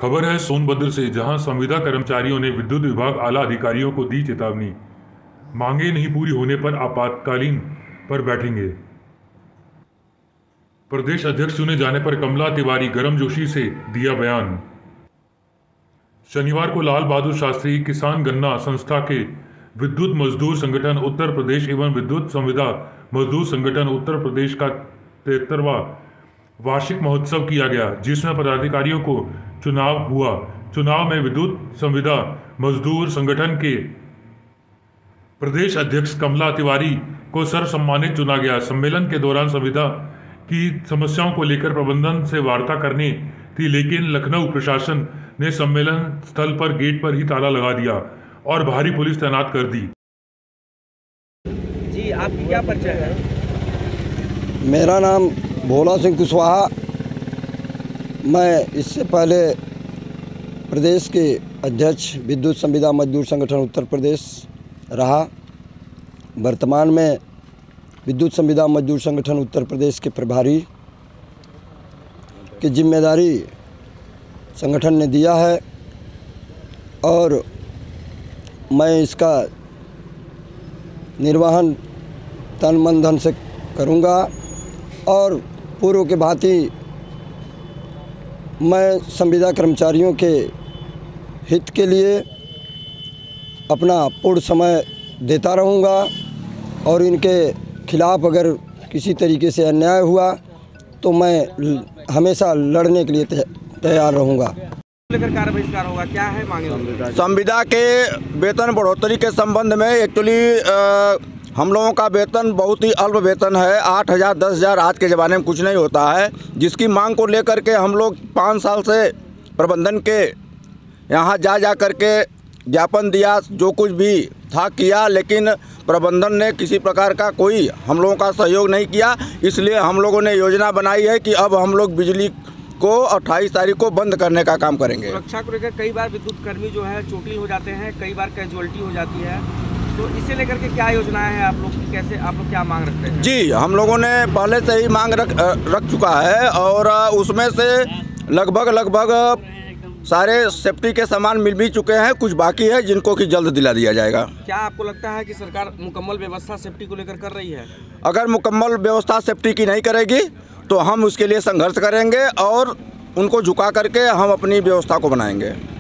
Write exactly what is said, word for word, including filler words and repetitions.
खबर है सोनभद्र से, जहां संविदा कर्मचारियों ने विद्युत विभाग आला अधिकारियों को दी चेतावनी। मांगे नहीं पूरी होने पर आपातकालीन पर बैठेंगे। प्रदेश अध्यक्ष चुने जाने पर कमला तिवारी गर्मजोशी से दिया बयान। शनिवार को लाल बहादुर शास्त्री किसान गन्ना संस्था के विद्युत मजदूर संगठन उत्तर प्रदेश एवं विद्युत संविदा मजदूर संगठन उत्तर प्रदेश का तिहत्तरवां वार्षिक महोत्सव किया गया, जिसमें पदाधिकारियों को चुनाव हुआ। चुनाव में विद्युत संविदा मजदूर संगठन के प्रदेश अध्यक्ष कमला तिवारी को सर्वसम्मानित चुना गया। सम्मेलन के दौरान संविदा की समस्याओं को लेकर प्रबंधन से वार्ता करनी थी, लेकिन लखनऊ प्रशासन ने सम्मेलन स्थल पर गेट पर ही ताला लगा दिया और भारी पुलिस तैनात कर दी। जी, आपकी क्या परिचय है? मेरा नाम भोला सिंह कुशवाहा। मैं इससे पहले प्रदेश के अध्यक्ष विद्युत संविदा मजदूर संगठन उत्तर प्रदेश रहा। वर्तमान में विद्युत संविदा मजदूर संगठन उत्तर प्रदेश के प्रभारी की जिम्मेदारी संगठन ने दिया है और मैं इसका निर्वहन तन मन धन से करूँगा और पूर्व के भांति मैं संविदा कर्मचारियों के हित के लिए अपना पूर्ण समय देता रहूँगा और इनके खिलाफ़ अगर किसी तरीके से अन्याय हुआ तो मैं हमेशा लड़ने के लिए तैयार रहूँगा। लेकर कार्य बहिष्कार होगा, क्या है मांगे? संविदा के वेतन बढ़ोतरी के संबंध में एक्चुअली हम लोगों का वेतन बहुत ही अल्प वेतन है। आठ हज़ार दस हज़ार आज के ज़माने में कुछ नहीं होता है, जिसकी मांग को लेकर के हम लोग पाँच साल से प्रबंधन के यहाँ जा जा कर के ज्ञापन दिया, जो कुछ भी था किया, लेकिन प्रबंधन ने किसी प्रकार का कोई हम लोगों का सहयोग नहीं किया। इसलिए हम लोगों ने योजना बनाई है कि अब हम लोग बिजली को अट्ठाईस तारीख को बंद करने का काम करेंगे। सुरक्षा को लेकर कई बार विद्युत कर्मी जो है चोटिल हो जाते हैं, कई बार कैजुअलिटी हो जाती है, तो इसे लेकर के क्या योजनाएं हैं आप लोग की? कैसे आप लोग क्या मांग रखते हैं? जी, हम लोगों ने पहले से ही मांग रख रख चुका है और उसमें से लगभग लगभग सारे सेफ्टी के सामान मिल भी चुके हैं, कुछ बाकी है जिनको कि जल्द दिला दिया जाएगा। क्या आपको लगता है कि सरकार मुकम्मल व्यवस्था सेफ्टी को लेकर कर रही है? अगर मुकम्मल व्यवस्था सेफ्टी की नहीं करेगी तो हम उसके लिए संघर्ष करेंगे और उनको झुका करके हम अपनी व्यवस्था को बनाएंगे।